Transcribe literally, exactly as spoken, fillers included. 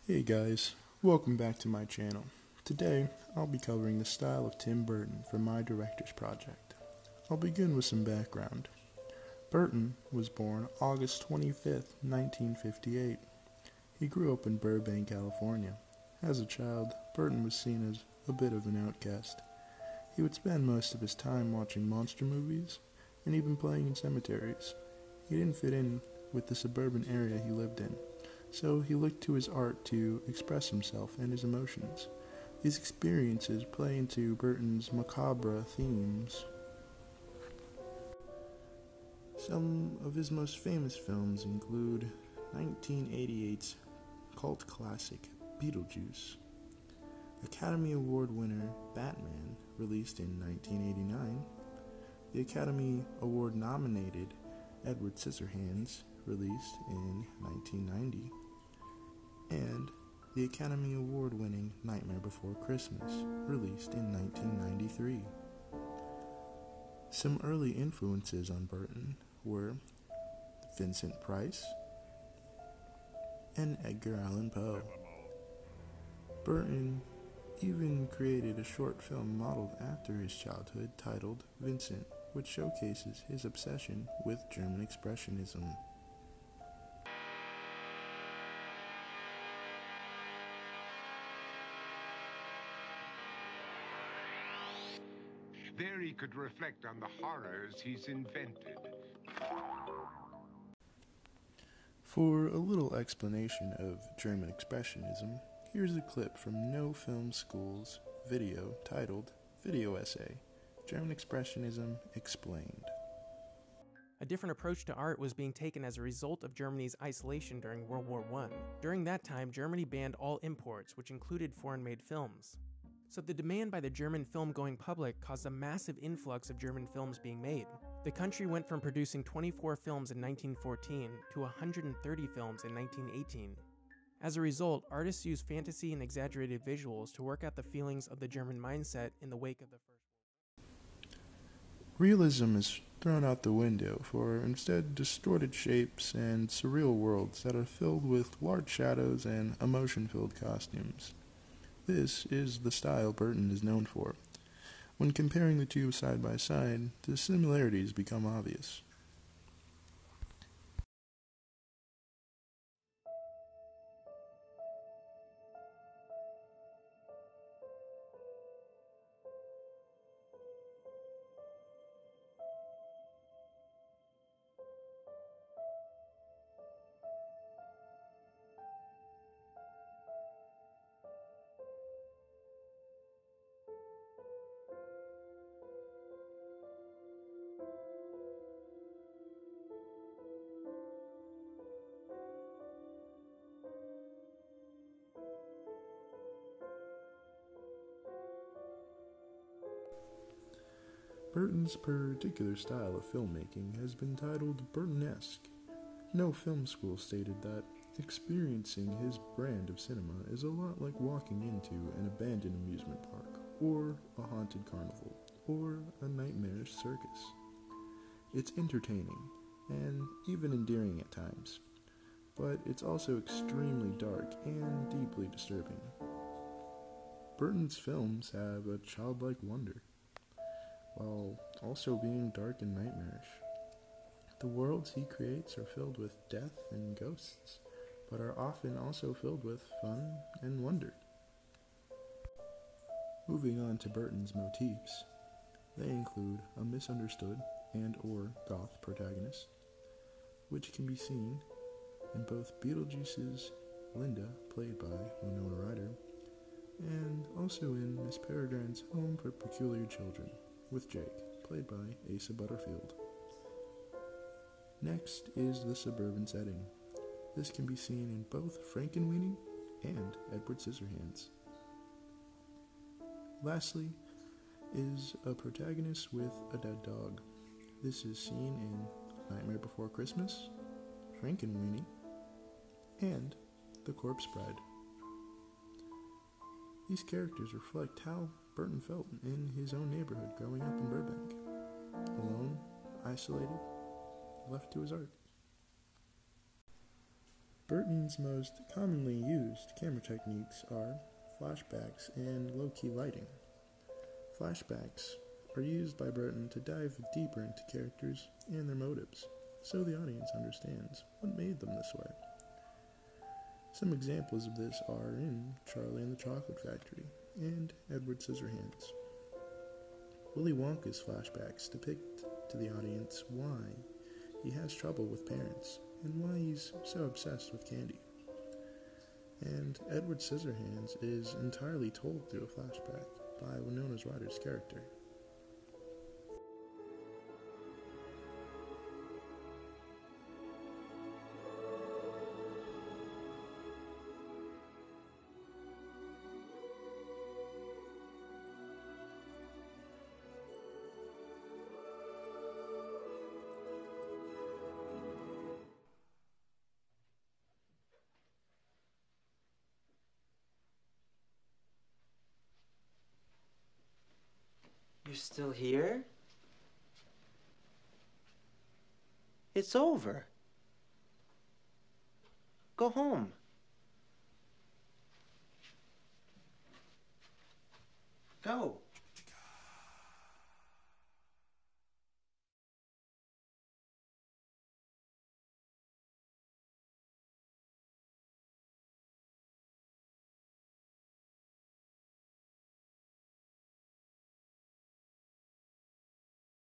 Hey guys, welcome back to my channel. Today, I'll be covering the style of Tim Burton for my director's project. I'll begin with some background. Burton was born August twenty-fifth, nineteen fifty-eight. He grew up in Burbank, California. As a child, Burton was seen as a bit of an outcast. He would spend most of his time watching monster movies and even playing in cemeteries. He didn't fit in with the suburban area he lived in, so he looked to his art to express himself and his emotions. These experiences play into Burton's macabre themes. Some of his most famous films include nineteen eighty-eight's cult classic Beetlejuice, Academy Award winner Batman, released in nineteen eighty-nine, the Academy Award nominated Edward Scissorhands, released in nineteen ninety, and the Academy Award-winning Nightmare Before Christmas, released in nineteen ninety-three. Some early influences on Burton were Vincent Price and Edgar Allan Poe. Burton even created a short film modeled after his childhood titled Vincent, which showcases his obsession with German Expressionism. There he could reflect on the horrors he's invented. For a little explanation of German Expressionism, here's a clip from No Film School's video titled Video Essay, German Expressionism Explained. A different approach to art was being taken as a result of Germany's isolation during World War One. During that time, Germany banned all imports, which included foreign-made films. So the demand by the German film-going public caused a massive influx of German films being made. The country went from producing twenty-four films in nineteen fourteen to one hundred thirty films in nineteen eighteen. As a result, artists used fantasy and exaggerated visuals to work out the feelings of the German mindset in the wake of the First World War. Realism is thrown out the window for instead distorted shapes and surreal worlds that are filled with large shadows and emotion-filled costumes. This is the style Burton is known for. When comparing the two side by side, the similarities become obvious. Burton's particular style of filmmaking has been titled Burtonesque. No Film School stated that experiencing his brand of cinema is a lot like walking into an abandoned amusement park, or a haunted carnival, or a nightmarish circus. It's entertaining, and even endearing at times, but it's also extremely dark and deeply disturbing. Burton's films have a childlike wonder, while also being dark and nightmarish. The worlds he creates are filled with death and ghosts, but are often also filled with fun and wonder. Moving on to Burton's motifs, they include a misunderstood and or goth protagonist, which can be seen in both Beetlejuice's Linda, played by Winona Ryder, and also in Miss Peregrine's Home for Peculiar Children, with Jake, played by Asa Butterfield. Next is the suburban setting. This can be seen in both Frankenweenie and Edward Scissorhands. Lastly is a protagonist with a dead dog. This is seen in Nightmare Before Christmas, Frankenweenie, and The Corpse Bride. These characters reflect how Burton felt in his own neighborhood growing up in Burbank. Alone, isolated, left to his art. Burton's most commonly used camera techniques are flashbacks and low-key lighting. Flashbacks are used by Burton to dive deeper into characters and their motives, so the audience understands what made them this way. Some examples of this are in Charlie and the Chocolate Factory and Edward Scissorhands. Willy Wonka's flashbacks depict to the audience why he has trouble with parents and why he's so obsessed with candy. And Edward Scissorhands is entirely told through a flashback by Winona Ryder's character. You're still here? It's over. Go home. Go.